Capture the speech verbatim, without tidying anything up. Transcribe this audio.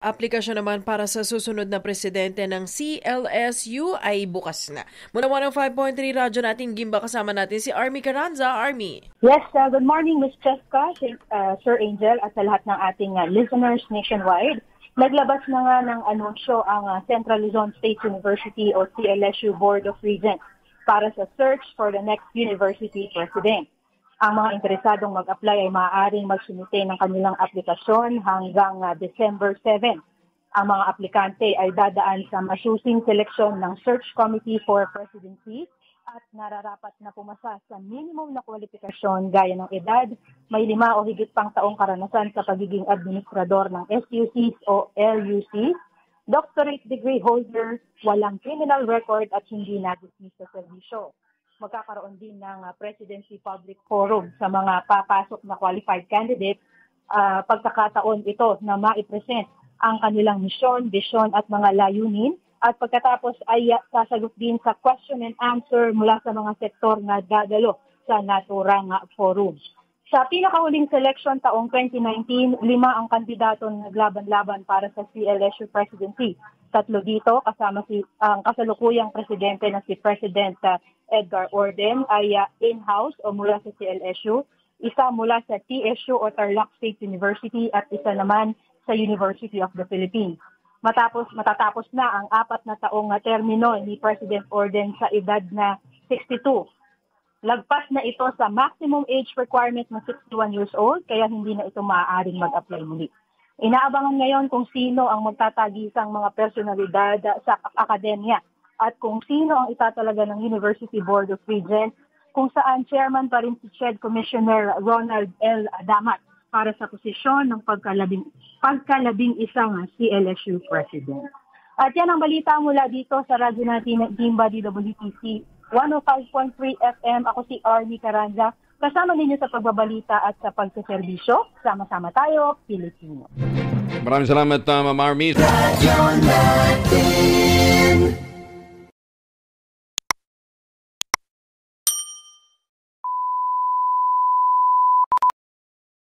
Aplikasyon naman para sa susunod na presidente ng C L S U ay bukas na. Muna one oh five point three radyo natin Gimba, kasama natin si Army Carranza. Army. Yes, uh, good morning Miz Cheska, uh, Sir Angel at sa lahat ng ating uh, listeners nationwide. Naglabas na nga ng anunsyo ang uh, Central Luzon State University o C L S U Board of Regents para sa search for the next university president. Ang mga interesadong mag-apply ay maaaring magsumite ng kanilang aplikasyon hanggang uh, December seventh. Ang mga aplikante ay dadaan sa masusing seleksyon ng Search Committee for Presidency at nararapat na pumasa sa minimum na kwalifikasyon gaya ng edad, may lima o higit pang taong karanasan sa pagiging administrador ng S U Cs o L U Cs, doctorate degree holder, walang criminal record at hindi nagustis sa serbisyo. Magkakaroon din ng uh, Presidency Public Forum sa mga papasok na qualified candidates. Uh, pagkakataon ito na maipresent ang kanilang misyon, vision at mga layunin. At pagkatapos ay uh, sasagot din sa question and answer mula sa mga sektor na dadalo sa naturang uh, forum. Sa pinakahuling selection taong twenty nineteen, lima ang kandidato na naglaban-laban para sa C L S U presidency. Tatlo dito kasama si ang kasalukuyang presidente na si President uh, Edgar Orden ay uh, in-house o mula sa C L S U, isa mula sa T S U o Tarlac State University at isa naman sa University of the Philippines. Matapos matatapos na ang apat na taong uh, termino ni President Orden sa edad na sixty-two. Lagpas na ito sa maximum age requirement na sixty-one years old, kaya hindi na ito maaaring mag-apply muli. Inaabangan ngayon kung sino ang magtatagisang mga personalidad sa akademya at kung sino ang itatalaga ng University Board of Regents, kung saan chairman pa rin si C H E D Commissioner Ronald L. Damat para sa posisyon ng pagkalabing, pagkalabing isang C L S U President. At yan ang balita mula dito sa radyo natin ng Gimba D W T C one oh five point three F M. Ako si Army Carranza. Kasama ninyo sa pagbabalita at sa pagsaserbisyo. Sama-sama tayo, Pilipino. Maraming salamat, uh, Ma'am Army. Radio natin.